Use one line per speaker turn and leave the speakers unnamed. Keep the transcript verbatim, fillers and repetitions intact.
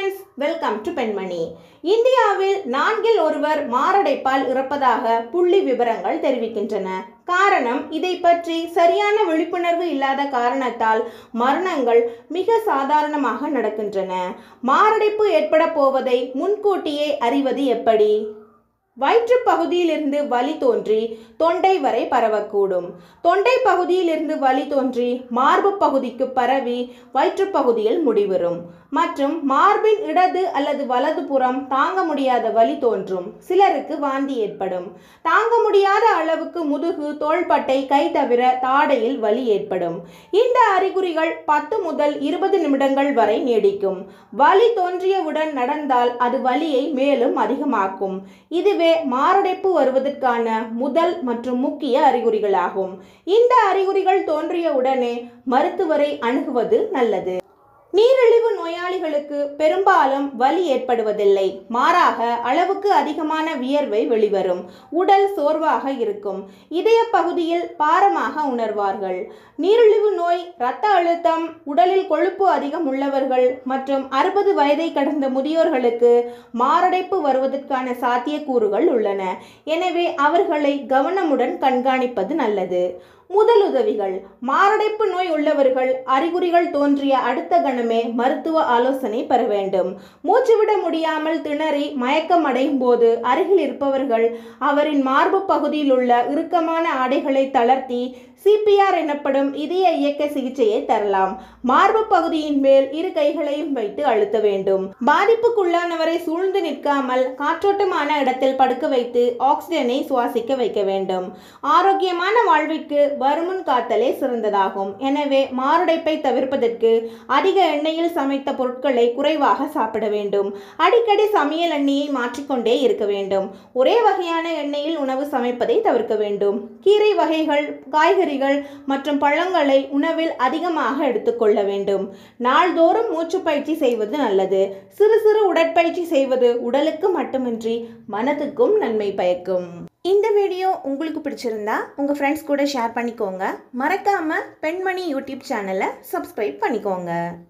friends, welcome to Penmani. இந்தியாவில் நான்கில் ஒருவர் மாரடைப்பால் இறப்பதாக புள்ளி விவரங்கள் தெரிவிக்கின்றன. காரணம், இதை பற்றி சரியான விழிப்புணர்வு இல்லாத காரணத்தால் மரணங்கள் மிக சாதாரணமாக நடக்கின்றன. மாரடைப்பு ஏற்பட போவதை முன்கூட்டியே அறிவது எப்படி? வயிற்று பகுதியிலிருந்து வலி தோன்றி தொண்டை வரை பரவக்கூடும். தொண்டை பகுதியிலிருந்து வலி தோன்றி மார்பு பகுதிக்கு பரவி வயிற்று பகுதியில் முடிவுறும். மற்றும் மார்பின் இடது அல்லது வலது புறம் தாங்க முடியாத வலி தோன்றும். சிலருக்கு வாந்தி ஏற்படும். தாங்க முடியாத அளவுக்கு முதுகு, தோள்பட்டை, கை தவிர தாடையில் வலி ஏற்படும். இந்த அறிகுறிகள் பத்து முதல் இருபது நிமிடங்கள் வரை நீடிக்கும். வலி தோன்றியவுடன் நடந்தால் அது வலியை மேலும் அதிகமாக்கும். இதுவே மாரடைப்பு வருவதற்கான முதல் மற்றும் முக்கிய அறிகுறிகளாகும். இந்த அறிகுறிகள் தோன்றிய உடனே மருத்துவரை அணுகுவது நல்லது. நீரிழிவு நோயாளிகளுக்கு பெரும்பாலும் வலி ஏற்படுவதில்லை. மாறாக அளவுக்கு அதிகமான வியர்வை வெளிவரும். உடல் சோர்வாக இருக்கும். இதய பகுதியில் பாரமாக உணர்வார்கள். நீரிழிவு நோய், இரத்த அழுத்தம், உடலில் கொழுப்பு அதிகம் உள்ளவர்கள் மற்றும் அறுபது வயதை கடந்த முதியோர்களுக்கு மாரடைப்பு வருவதற்கான சாத்தியக்கூறுகள் உள்ளன. எனவே அவர்களை கவனமுடன் கண்காணிப்பது நல்லது. முதலுதவிகள். மாரடைப்பு நோய் உள்ளவர்கள் அறிகுறிகள் தோன்றிய அடுத்த கணமே மருத்துவ ஆலோசனை பெற வேண்டும். மூச்சுவிட முடியாமல் திணறி மயக்கம் அடையும் போது அருகில் இருப்பவர்கள் அவரின் மார்பு பகுதியில் உள்ள இறுக்கமான ஆடைகளை தளர்த்தி சிபிஆர் எனப்படும் இதய இயக்க சிகிச்சையை தரலாம். மார்பு பகுதியின் மேல் இரு கைகளையும் வைத்து அழுத்த வேண்டும். பாதிப்புக்குள்ளானவரை சூழ்ந்து நிற்காமல் காற்றோட்டமான இடத்தில் படுக்க வைத்து ஆக்சிஜனை சுவாசிக்க வைக்க வேண்டும். ஆரோக்கியமான வாழ்விற்கு வருமுன் காத்தலே சிறந்ததாகும். எனவே மாரடைப்பை தவிர்ப்பதற்கு அதிக எண்ணெயில் சமைத்த பொருட்களை குறைவாக சாப்பிட வேண்டும். அடிக்கடி சமையல் எண்ணெயை மாற்றிக்கொண்டே இருக்க வேண்டும். ஒரே வகையான எண்ணெயில் உணவு சமைப்பதை தவிர்க்க வேண்டும். கீரை வகைகள், காய்கறிகள் மற்றும் பழங்களை உணவில் அதிகமாக எடுத்துக்கொள்ள வேண்டும். நாள்தோறும் மூச்சு பயிற்சி செய்வது நல்லது. சிறு சிறு உடற்பயிற்சி செய்வது உடலுக்கு மட்டுமின்றி மனதுக்கும் நன்மை பயக்கும். இந்த வீடியோ உங்களுக்கு பிடிச்சிருந்தா உங்க ஃப்ரெண்ட்ஸ் கூட ஷேர் பண்ணிக்கோங்க. மறக்காம பெண்மணி யூடியூப் சேனலை சப்ஸ்கிரைப் பண்ணிக்கோங்க.